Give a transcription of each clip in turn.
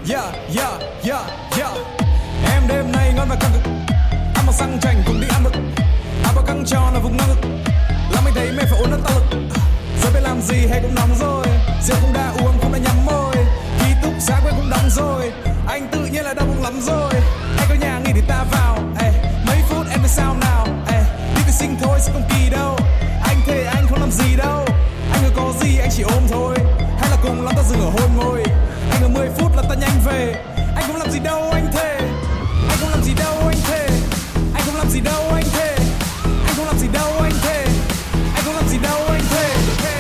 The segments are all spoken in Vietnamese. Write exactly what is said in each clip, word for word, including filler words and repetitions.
Yeah, yeah, yeah, yeah. Em đêm nay ngon và căng cực. Ăn mặc sang chảnh cùng đi ăn mực. Áo bao căng tròn là vùng ngang ngực. Làm anh thấy mẹ phải uống nước tao lực. Giờ biết làm gì hay cũng nóng rồi. Rượu cũng đã uống cũng đã nhắm môi. Ký túc xá quên cũng đóng rồi. Anh tự nhiên là đau bụng lắm rồi. Anh có nhà nghỉ thì ta vào. Ê, mấy phút em biết sao nào. Ê, đi vệ sinh thôi sẽ không kỳ đâu. Anh thề anh không làm gì đâu. Anh có có gì anh chỉ ôm thôi. Hay là cùng lắm ta dừng ở hôn ngồi. Anh ở mười phút là ta nhanh về. Anh không làm gì đâu anh thề. Anh không làm gì đâu anh thề. Anh không làm gì đâu anh thề. Anh không làm gì đâu anh thề. Anh không làm gì đâu anh thề.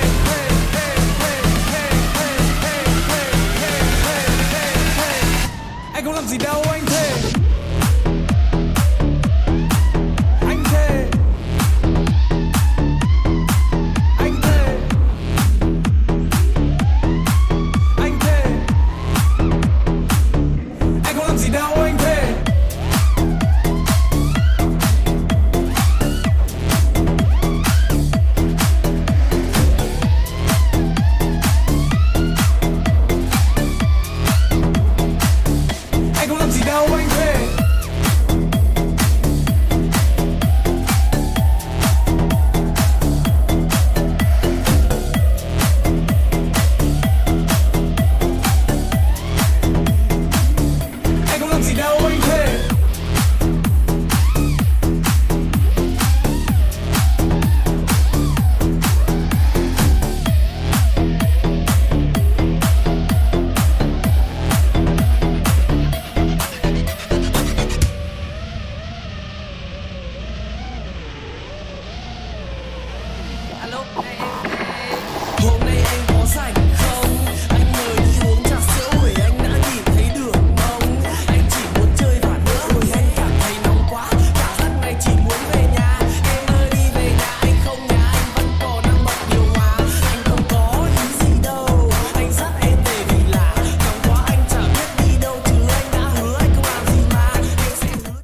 Anh không làm gì đâu anh thề. Anh thề. Anh thề. Anh thề. Anh không làm gì đâu anh thề. Anh không làm gì đâu anh thề. Anh không làm gì đâu anh thề. Alo, này em